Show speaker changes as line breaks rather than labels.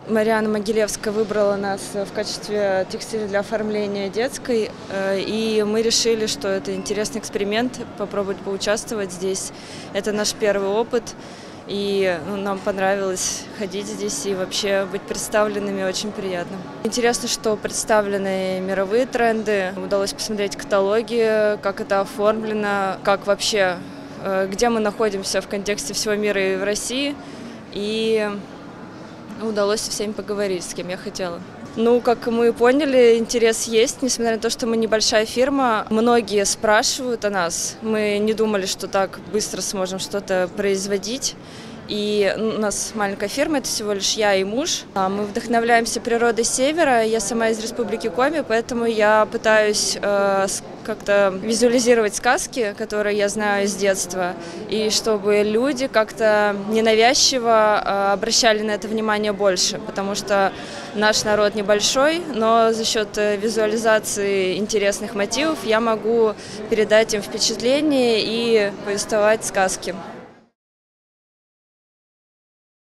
Марьяна Могилевская выбрала нас в качестве текстиля для оформления детской, и мы решили, что это интересный эксперимент, попробовать поучаствовать здесь. Это наш первый опыт, и нам понравилось ходить здесь и вообще быть представленными очень приятно. Интересно, что представлены мировые тренды, удалось посмотреть каталоги, как это оформлено, как вообще, где мы находимся в контексте всего мира и в России, и удалось со всеми поговорить, с кем я хотела. Как мы поняли, интерес есть, несмотря на то, что мы небольшая фирма. Многие спрашивают о нас. Мы не думали, что так быстро сможем что-то производить. И у нас маленькая фирма, это всего лишь я и муж. Мы вдохновляемся природой Севера. Я сама из Республики Коми, поэтому я пытаюсь как-то визуализировать сказки, которые я знаю с детства, и чтобы люди как-то ненавязчиво обращали на это внимание больше, потому что наш народ небольшой, но за счет визуализации интересных мотивов я могу передать им впечатление и повествовать сказки.